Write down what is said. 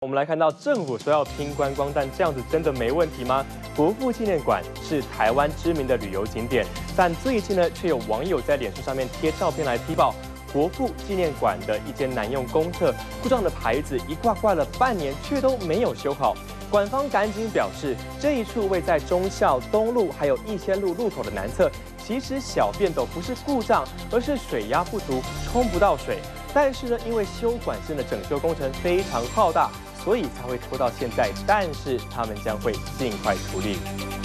我们来看到政府说要拼观光，但这样子真的没问题吗？国父纪念馆是台湾知名的旅游景点，但最近呢，却有网友在脸书上面贴照片来踢爆国父纪念馆的一间难用公厕，故障的牌子一挂了半年，却都没有修好。馆方赶紧表示，这一处位在忠孝东路还有逸仙路路口的南侧，其实小便斗不是故障，而是水压不足，冲不到水。但是呢，因为修管线的整修工程非常浩大，所以才会拖到现在。但是他们将会尽快处理。